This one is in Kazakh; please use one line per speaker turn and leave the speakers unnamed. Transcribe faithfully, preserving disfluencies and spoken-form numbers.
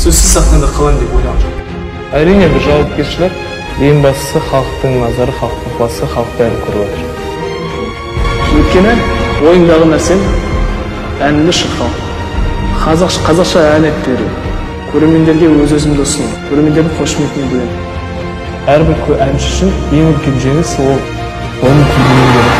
сөзсіз сақтанда қалам деп ойлаған жоқ.
Әрине бір жауапкершілік, ең бастысы халықтың назары, халықтың ықыласы, халық бәрін көріп отыр.
Өйткені ойыңдағы нәрсен әнді шырқау. Қазақша ән айтып беру. Көрермендерге өз-өзімді ұсыну, көрермендердің қошеметіне бөлену.
Әрбір әнші үшін ең үлкен жеңіс ол оның көңілін